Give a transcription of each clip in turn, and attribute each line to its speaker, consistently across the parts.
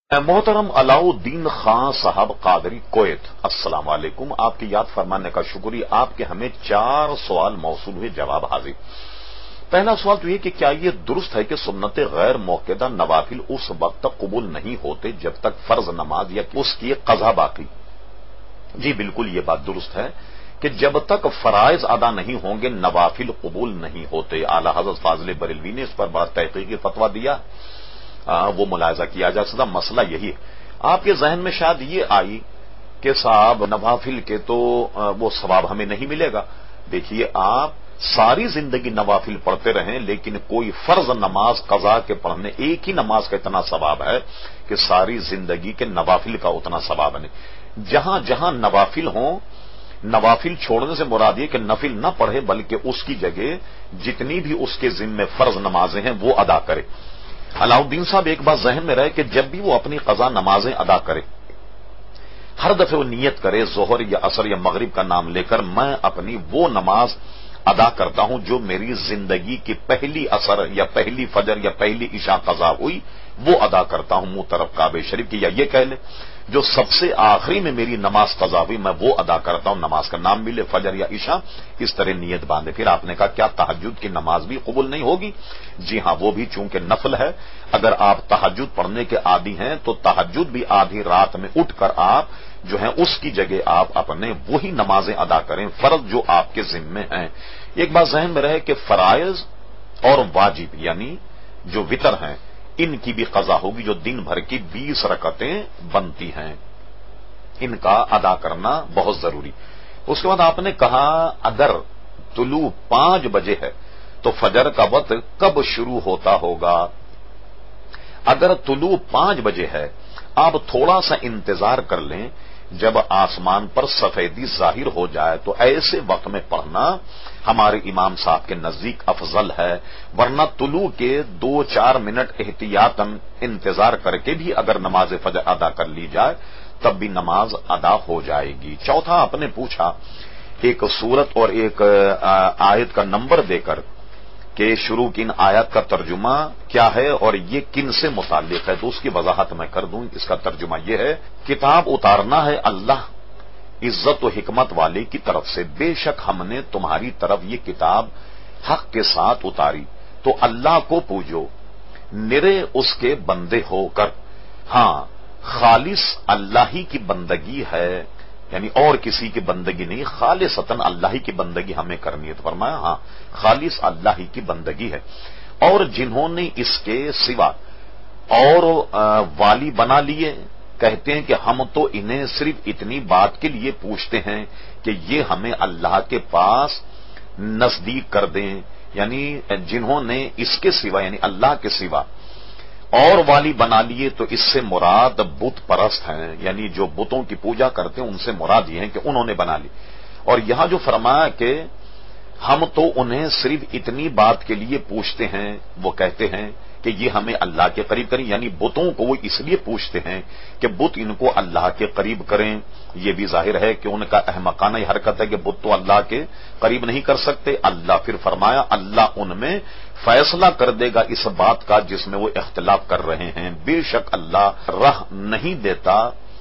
Speaker 1: محترم علاؤالدین خان صاحب قادری کویت، السلام علیکم۔ آپ کی یاد فرمانے کا شکریہ۔ آپ کے ہمیں 4 سوال موصول ہوئے، جواب حاضر۔ پہلا سوال تو یہ کہ کیا یہ درست ہے کہ سنت غیر موقدہ نوافل اس وقت تک قبول نہیں ہوتے جب تک فرض نماز یا اس کی قضا باقی؟ جی بالکل، یہ بات درست ہے کہ جب تک فرائض ادا نہیں ہوں گے نوافل قبول نہیں ہوتے۔ اعلی حضرت فاضل بریلوی نے اس پر بڑا تحقیقی فتویٰ دیا، وہ ملاحظہ کیا جا سکتا۔ مسئلہ یہی ہے، آپ کے ذہن میں شاید یہ آئی کہ صاحب نوافل کے تو وہ ثواب ہمیں نہیں ملے گا۔ دیکھیے، آپ ساری زندگی نوافل پڑھتے رہیں لیکن کوئی فرض نماز قضا کے پڑھنے، ایک ہی نماز کا اتنا ثواب ہے کہ ساری زندگی کے نوافل کا اتنا ثواب نہیں۔ جہاں جہاں نوافل ہوں، نوافل چھوڑنے سے مراد یہ کہ نفل نہ پڑھے بلکہ اس کی جگہ جتنی بھی اس کے ذمے فرض نمازیں ہیں وہ ادا کرے۔ علاؤالدین صاحب ایک بات ذہن میں رہے کہ جب بھی وہ اپنی قضا نمازیں ادا کرے، ہر دفعہ وہ نیت کرے ظہر یا عصر یا مغرب کا نام لے کر میں اپنی وہ نماز ادا کرتا ہوں جو میری زندگی کی پہلی عصر یا پہلی فجر یا پہلی عشاء قضا ہوئی، وہ ادا کرتا ہوں منہ طرف کعبہ شریف کی، یا یہ کہہ لیں جو سب سے آخری میں میری نماز قضا ہوئی میں وہ ادا کرتا ہوں، نماز کا نام ملے فجر یا عشاء، اس طرح نیت باندھے۔ پھر آپ نے کہا کیا تہجد کی نماز بھی قبول نہیں ہوگی؟ جی ہاں، وہ بھی چونکہ نفل ہے، اگر آپ تہجد پڑھنے کے عادی ہیں تو تہجد بھی آدھی رات میں اٹھ کر آپ جو ہیں اس کی جگہ آپ اپنے وہی نمازیں ادا کریں، فرض جو آپ کے ذمے ہیں۔ ایک بات ذہن میں رہے کہ فرائض اور واجب یعنی جو وتر ہیں ان کی بھی قضا ہوگی، جو دن بھر کی 20 رکعتیں بنتی ہیں، ان کا ادا کرنا بہت ضروری۔ اس کے بعد آپ نے کہا اگر طلوع 5 بجے ہے تو فجر کا وقت کب شروع ہوتا ہوگا؟ اگر طلوع 5 بجے ہے، آپ تھوڑا سا انتظار کر لیں، جب آسمان پر سفیدی ظاہر ہو جائے تو ایسے وقت میں پڑھنا ہمارے امام صاحب کے نزدیک افضل ہے، ورنہ طلوع کے 2-4 منٹ احتیاطاً انتظار کر کے بھی اگر نماز فجر ادا کر لی جائے تب بھی نماز ادا ہو جائے گی۔ چوتھا آپ نے پوچھا ایک سورت اور ایک آیت کا نمبر دے کر کہ شروع کی ان آیات کا ترجمہ کیا ہے اور یہ کن سے متعلق ہے، تو اس کی وضاحت میں کر دوں۔ اس کا ترجمہ یہ ہے، کتاب اتارنا ہے اللہ عزت و حکمت والے کی طرف سے، بے شک ہم نے تمہاری طرف یہ کتاب حق کے ساتھ اتاری، تو اللہ کو پوجو نرے اس کے بندے ہو کر، ہاں خالص اللہ ہی کی بندگی ہے، یعنی اور کسی کی بندگی نہیں، خالصتاً اللہ ہی کی بندگی ہمیں کرنی ہے۔ تو فرمایا ہاں خالص اللہ ہی کی بندگی ہے، اور جنہوں نے اس کے سوا اور والی بنا لیے، کہتے ہیں کہ ہم تو انہیں صرف اتنی بات کے لیے پوچھتے ہیں کہ یہ ہمیں اللہ کے پاس نزدیک کر دیں، یعنی جنہوں نے اس کے سوا یعنی اللہ کے سوا اور والی بنا لیے تو اس سے مراد بت پرست ہیں، یعنی جو بتوں کی پوجا کرتے ہیں ان سے مراد یہ ہے کہ انہوں نے بنا لی۔ اور یہاں جو فرمایا کہ ہم تو انہیں صرف اتنی بات کے لیے پوچھتے ہیں، وہ کہتے ہیں کہ یہ ہمیں اللہ کے قریب کریں، یعنی بتوں کو وہ اس لیے پوچھتے ہیں کہ بت ان کو اللہ کے قریب کریں۔ یہ بھی ظاہر ہے کہ ان کا احمقانہ حرکت ہے کہ بت تو اللہ کے قریب نہیں کر سکتے۔ اللہ پھر فرمایا اللہ ان میں فیصلہ کر دے گا اس بات کا جس میں وہ اختلاف کر رہے ہیں، بے شک اللہ راہ نہیں دیتا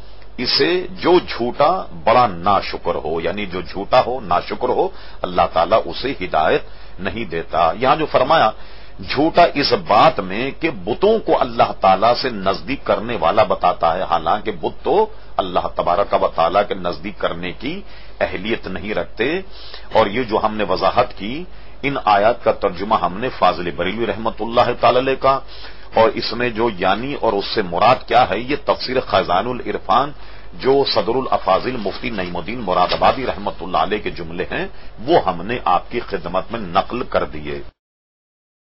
Speaker 1: اسے جو جھوٹا بڑا ناشکر ہو، یعنی جو جھوٹا ہو ناشکر ہو اللہ تعالیٰ اسے ہدایت نہیں دیتا۔ یہاں جو فرمایا جھوٹا اس بات میں کہ بتوں کو اللہ تعالیٰ سے نزدیک کرنے والا بتاتا ہے، حالانکہ بت تو اللہ تبارک و تعالیٰ کے نزدیک کرنے کی اہلیت نہیں رکھتے۔ اور یہ جو ہم نے وضاحت کی، ان آیات کا ترجمہ ہم نے فاضل بریلوی رحمت اللہ تعالی علیہ کا، اور اس میں جو یعنی اور اس سے مراد کیا ہے یہ تفسیر خزائن العرفان جو صدر الافاضل مفتی نعیم الدین مراد آبادی رحمت اللہ علیہ کے جملے ہیں وہ ہم نے آپ کی خدمت میں نقل کر دیے۔